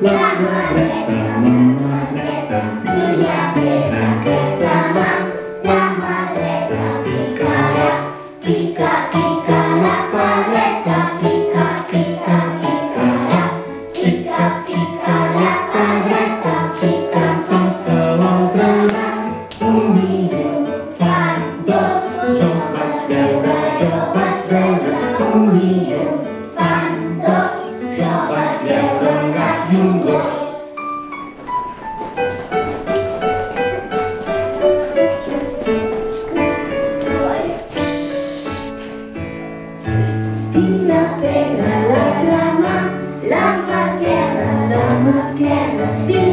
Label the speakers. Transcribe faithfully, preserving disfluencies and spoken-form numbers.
Speaker 1: la magreta, la magreta, mira pega que está mal. La magreta picará, pica, pica la paleta, pica, pica, picará, pica, pica la paleta, pica, passa l'altra mà. Un milió fan dos, jo vaig veure, jo vaig veure, un milió fan dos, jo vaig veure un gat i un gos. Tinc la pega a l'altra mà, la mà esquerra, la mà esquerra, tinc